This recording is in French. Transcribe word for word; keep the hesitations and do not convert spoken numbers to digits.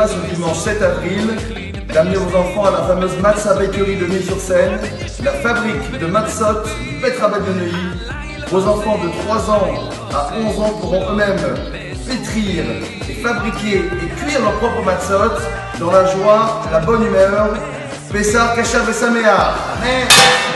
pas ce dimanche sept avril d'amener vos enfants à la fameuse Matza Bakery de Neuilly-sur-Seine, la fabrique de matzot du Petrabel de Neuilly. Vos enfants de trois ans à onze ans pourront eux-mêmes pétrir, et fabriquer et cuire leur propre matzot dans la joie, la bonne humeur. Pessah Kasher Vesameach. Amen.